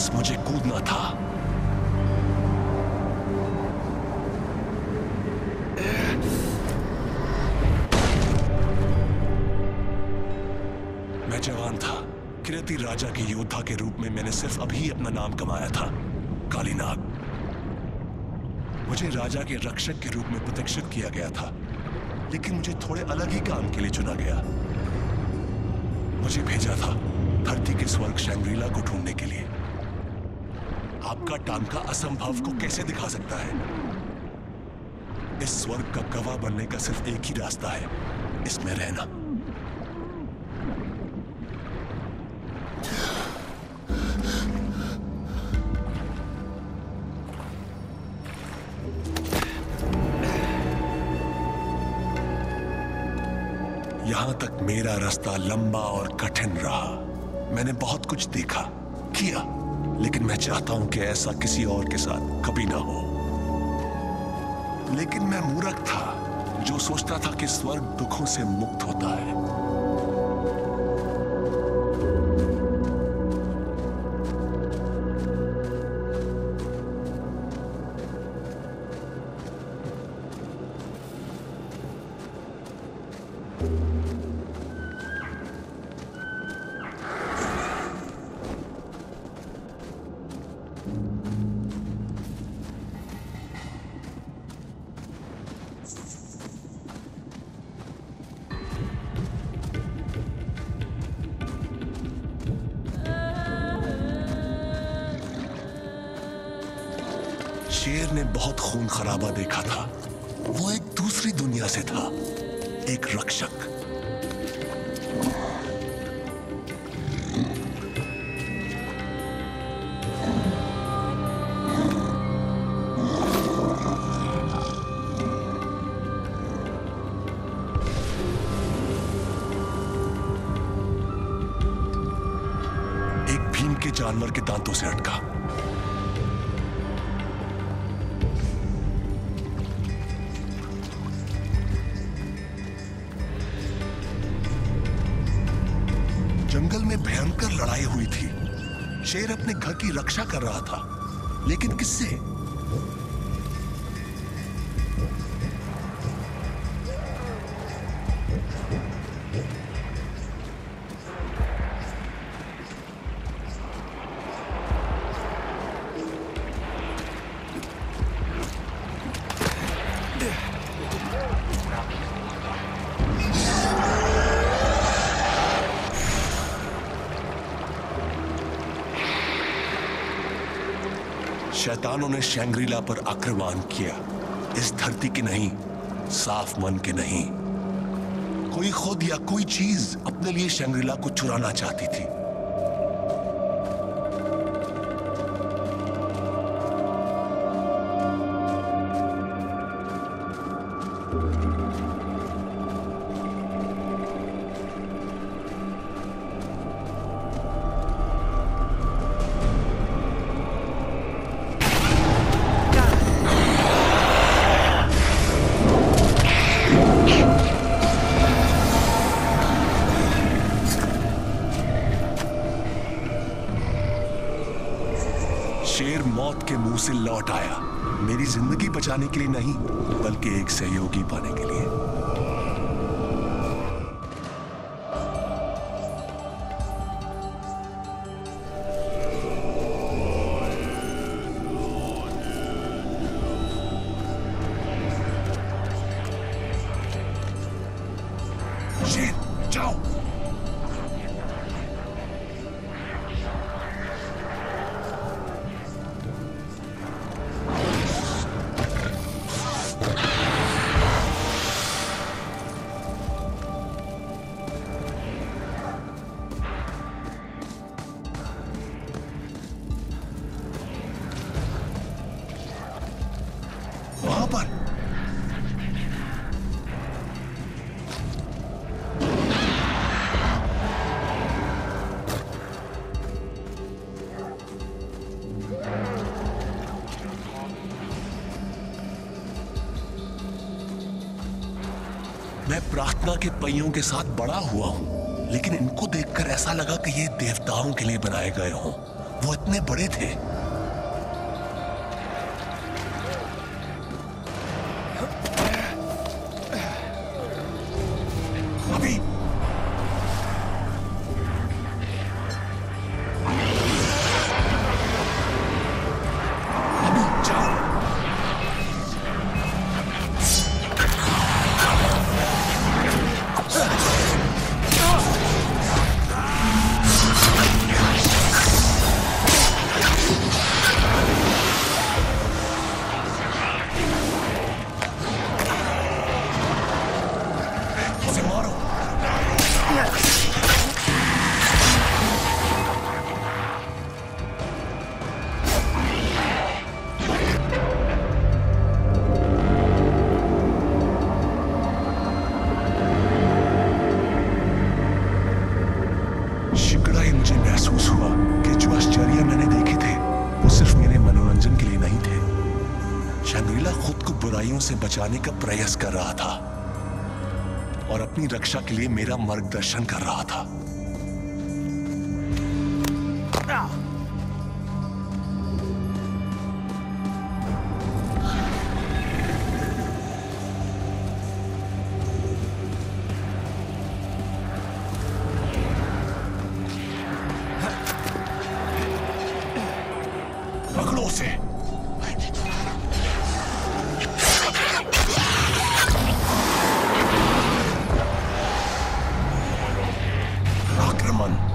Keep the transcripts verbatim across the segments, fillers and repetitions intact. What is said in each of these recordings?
बस मुझे कूदना था। मैं जवान था। किरती राजा के योद्धा के रूप में मैंने सिर्फ अभी अपना नाम कमाया था, कालीनाग। मुझे राजा के रक्षक के रूप में प्रतिष्ठित किया गया था, लेकिन मुझे थोड़े अलग ही काम के लिए चुना गया। मुझे भेजा था धरती के स्वर्ग शैंग्रीला को ढूंढने के लिए। आपका टांका असंभव को कैसे दिखा सकता है? इस स्वर्ग का गवाह बनने का सिर्फ एक ही रास्ता है, इसमें रहना। यहां तक मेरा रास्ता लंबा और कठिन रहा। मैंने बहुत कुछ देखा, किया, लेकिन मैं चाहता हूं कि ऐसा किसी और के साथ कभी ना हो। लेकिन मैं मूर्ख था जो सोचता था कि स्वर्ग दुखों से मुक्त होता है। शेर ने बहुत खून खराबा देखा था। वो एक दूसरी दुनिया से था, एक रक्षक। एक भीम के जानवर के दांतों से अटका। जंगल में भयंकर लड़ाई हुई थी। शेर अपने घर की रक्षा कर रहा था, लेकिन किससे? शैतानों ने शैंग्रीला पर आक्रमण किया। इस धरती के नहीं, साफ मन के नहीं। कोई खुद या कोई चीज अपने लिए शैंग्रीला को चुराना चाहती थी। शेर मौत के मुंह से लौट आया, मेरी जिंदगी बचाने के लिए नहीं, बल्कि एक सहयोगी पाने के लिए। शेर, जाओ। वहां पर मैं प्रार्थना के पहियों के साथ बड़ा हुआ हूं, लेकिन इनको देखकर ऐसा लगा कि ये देवताओं के लिए बनाए गए हों। वो इतने बड़े थे। अभी मुझे महसूस हुआ कि जो आश्चर्य मैंने देखे थे वो सिर्फ मेरे मनोरंजन के लिए नहीं थे। शंग्रीला खुद को बुराइयों से बचाने का प्रयास कर रहा था और अपनी रक्षा के लिए मेरा मार्गदर्शन कर रहा था। पकड़ो उसे। आक्रमण।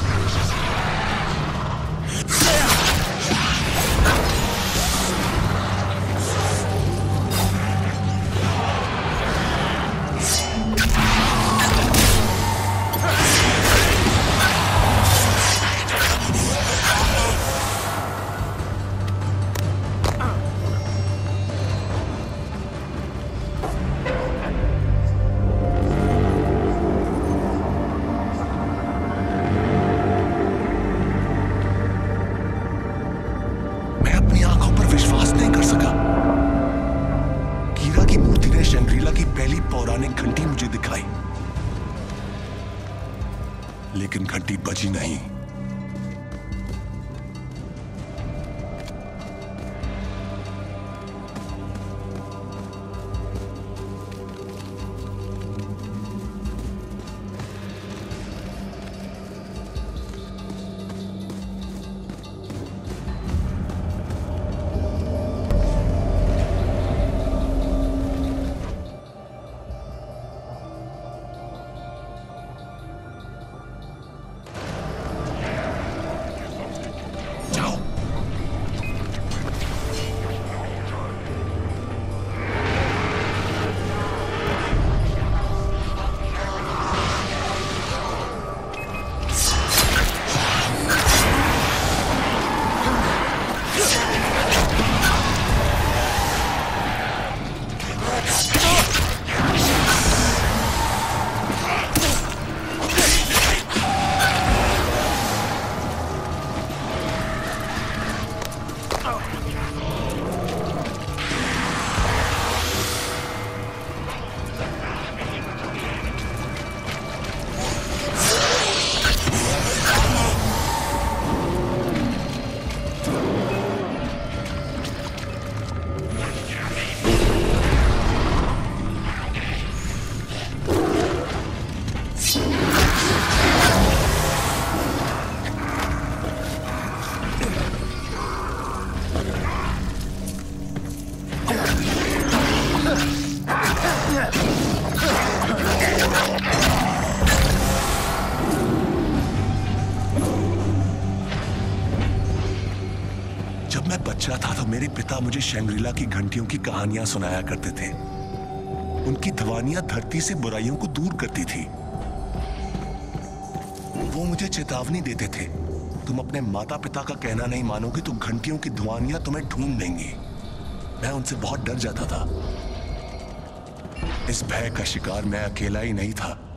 विश्वास नहीं कर सका। कीरा की मूर्ति ने शंग्रीला की पहली पौराणिक घंटी मुझे दिखाई, लेकिन घंटी बजी नहीं। जब मैं बच्चा था तो मेरे पिता मुझे शंग्रीला की घंटियों की कहानियां सुनाया करते थे। उनकी ध्वनियां धरती से बुराइयों को दूर करती थी। वो मुझे चेतावनी देते थे, तुम अपने माता पिता का कहना नहीं मानोगे तो घंटियों की ध्वनियां तुम्हें ढूंढ लेंगी। मैं उनसे बहुत डर जाता था। इस भय का शिकार मैं अकेला ही नहीं था।